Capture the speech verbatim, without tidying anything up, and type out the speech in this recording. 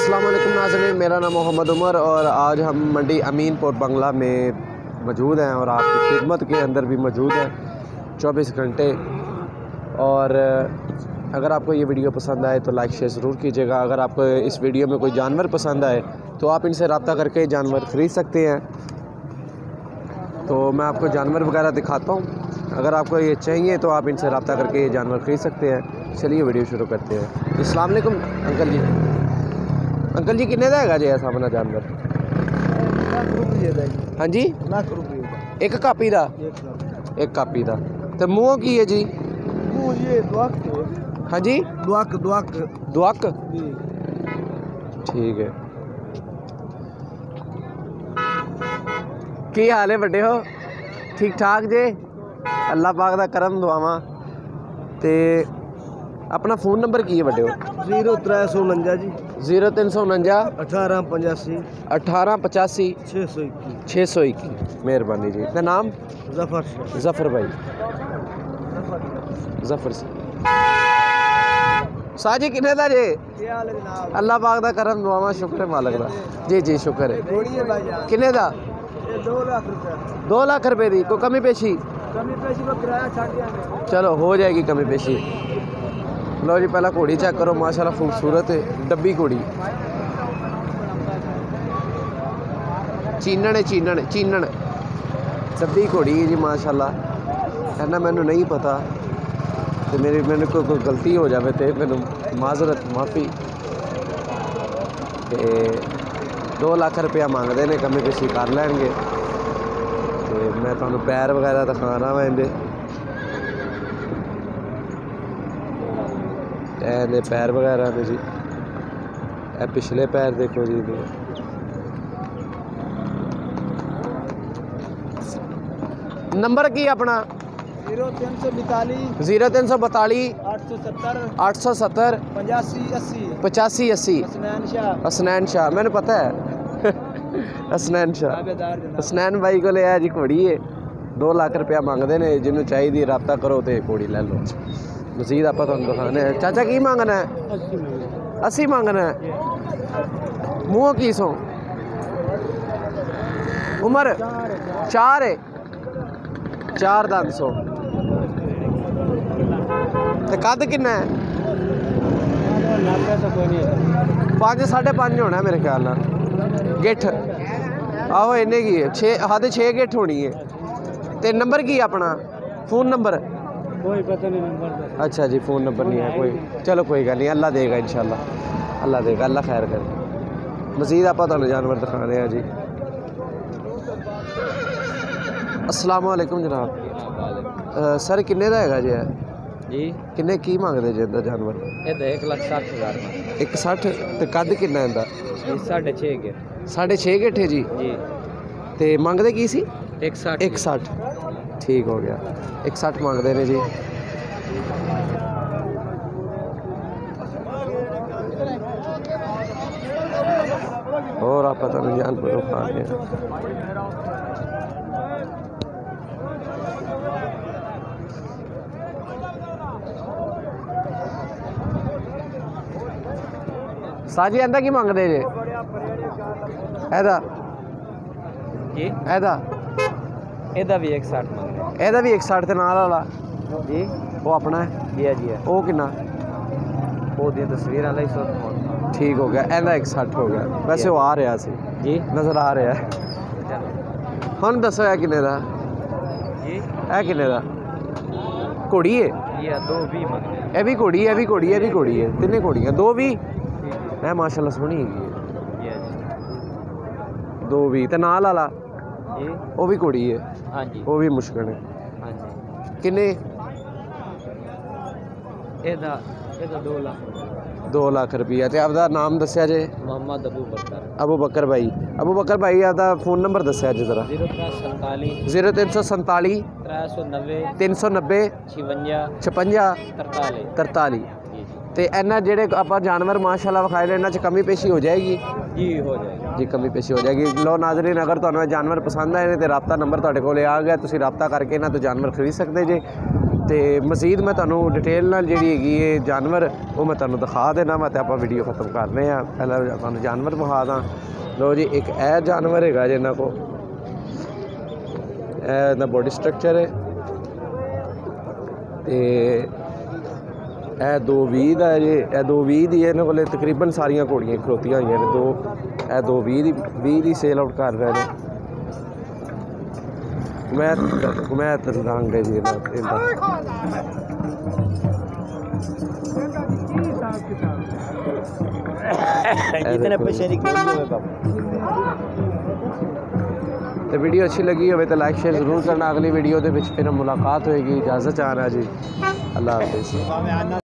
अस्सलाम वालेकुम नाज़रीन, मेरा नाम मोहम्मद उमर और आज हम मंडी अमीनपुर बंगला में मौजूद हैं और आपकी खिदमत के अंदर भी मौजूद हैं चौबीस घंटे। और अगर आपको ये वीडियो पसंद आए तो लाइक शेयर ज़रूर कीजिएगा। अगर आपको इस वीडियो में कोई जानवर पसंद आए तो आप इनसे रब्ता करके जानवर ख़रीद सकते हैं। तो मैं आपको जानवर वगैरह दिखाता हूँ, अगर आपको ये चाहिए तो आप इनसे रब्ता करके ये जानवर ख़रीद सकते हैं। चलिए वीडियो शुरू करते हैं। अस्सलाम वालेकुम अंकल जी। अंकल जी किन्ने दा हैगा जी ऐसा अपना जानवर? हाँ जी, लाख रुपये एक कापी दा एक कापी दा तो मूँह की है जी? ये दुआक हाँ जी, दुआक दुआक दुआक, ठीक है। की हाल है बड़े हो? ठीक ठाक जे? अल्लाह पाक दा करम दुआवां। ते अपना फ़ोन नंबर की है बड़े हो? जीरो त्रै सौ उनंजा जी जीरो तीन सौ उनंजा अठारह पचासी अठारह पचासी छः सौ इक्की छः सौ इक्की। मेहरबानी जी। ते नाम? जफर शाह। जफर भाई, जफर से साजी किन्ने दा जे? अल्लाह पाक दा करम दुआवां, शुक्र है मालिक दा। जी जी शुक्र है। किन्ने दा? दो लाख रुपये दो लाख रुपए दी। कोई कमी पेशी? कमी पेशी को किराया छाड़ दिया। चलो हो जाएगी कमी पेशी। लो जी पहला घोड़ी चेक करो, माशाल्लाह खूबसूरत है, डब्बी घोड़ी। चीनन है, चीनन चीनन डब्बी घोड़ी है जी माशाल्लाह। है ना, मैनू नहीं पता तो मेरी मैंने कोई कोई गलती हो जाए तो मैनू माजरत माफ़ी। दो लाख रुपया मंगते हैं, कमी पेशी कर लैनगे। तो मैं तुहानू पैर वगैरह दिखाना वा इहदे। ए पैर वगैरह ने जी, ए पिछले पैर देखो जी। नंबर की अपना? जीरो तीन सौ बतालीस जीरो तीन सौ बताली आठ सौ सत्तर आठ सौ सत्तर पचासी अस्सी पचासी अस्सी। हसनैन शाह। हसनैन शाह, मैंने पता है हसनैन शाह। हसनैन भाई को लिया जी घोड़ी है, दो लाख रुपया मंगते हैं। जिन्होंने चाहिए रब्ता करो तो घोड़ी ले लो। मजीद आप दिखाने हैं। चाचा की मांगना है? अस्सी मांगना है। मुँह की सौ? उम्र चार है, चार दंद सौ। तो कद किन्ना है? पाँच साढ़े पाँच होना है मेरे ख्याल ना। गिठ आहो इन्ने की है, छे हद छे गिठ होनी है। तो नंबर की अपना? फ़ोन नंबर कोई पता नहीं नंबर। अच्छा जी, फ़ोन नंबर नहीं है कोई। चलो कोई गल नहीं, अल्लाह देगा इंशाल्लाह, अल्लाह देगा, अल्लाह खैर करे। मज़ीद आप तुहानू जानवर दिखाने हैं जी। अस्सलाम वालेकुम जनाब। आ, सर किन्ने दा हैगा जी? जी किन्ने की मंगदे जे इंदा जानवर? ये एक लाख साठ हज़ार एक सठ। तो कद किन्ना इंदा? साढ़े छः के साढ़े छे गिठ है जी। जी तो मंगदे की सी? एक साठ एक सठ, ठीक हो गया। एक सठ मंगते हैं जी। और आप पता नहीं जानवर खाने साजी इंदा की मंगते जे? एदा जी एदा ਇਹਦਾ भी एक साठ मंग रहे एदा भी एक सठ के नाल वाला जी। वो अपना है? जी है जी है। वो किन्ना? वो दी तस्वीर वाला ही सौ। ठीक हो गया, एदा एक सठ हो गया। वैसे वो आ रहा सी जी, नज़र आ रहा है। हम दसो है किन्ने दा? जी है किन्ने दा? घोड़ी है? ये दो भी मंग रहे। ये भी घोड़ी है, भी घोड़ी है, भी घोड़ी है, तिन्ने घोड़ियाँ दो भी है माशाल्लाह सोहनी है। दो भी तो नाल वाला जी वो भी घोड़ी है? हाँ जी वो भी मुश्किल है। हाँ जी। किन्ने? ਇਹਦਾ ਇਹਦਾ दो लाख दो लाख रुपया। तो आपका नाम दसिया जे? मोहम्मद अबू बकर। अबू बकर भाई। अबू बकर भाई आपका फ़ोन नंबर दसिया जे ज़रा? जीरो त्रै संताली जीरो तीन सौ संताली त्रै सौ नब्बे तीन सौ नब्बे छवंजा छपंजा तरताली तरताली। जी जी तो इन्ना जेडे आप जानवर माशाल्लाह विखाए ने, इन्हां च कमी पेशी हो जाएगी जी हो जाएगा जी, कमी पेशी हो जाएगी। लो नाज़रीन, अगर तुहानू जानवर पसंद आए ने तो रब्ता नंबर तुहाडे कोल आ गया, तुसीं रब्ता करके इन्हां तो जानवर खरीद सकते जे। तो मजीद मैं तुहानू डिटेल नाल जिहड़ी हैगी है जानवर वो मैं तुहानू दिखा देना वा ते आपां वीडियो खत्म करने आ। पहले तुहानू जानवर विखा दा। लो जी एक ए जानवर हैगा जिन्हां को इहदा बॉडी स्ट्रक्चर है ते ए दो बीह दा है जी। ए दो बीह दी है, इन्हां कोले तकरीबन सारियां घोड़ियां खलोतियां होईयां ने। दो ए दो बीह दी बीह दी सेल आउट कर रहे हैं। मैं मैं रंग है जी इहदा जितने पैसे निकले तो वीडियो अच्छी लगी हो तो लाइक शेयर जरूर करना। अगली वीडियो के फिर मुलाकात होएगी। इजाज़त चाहना जी, अल्लाह हाफिज़।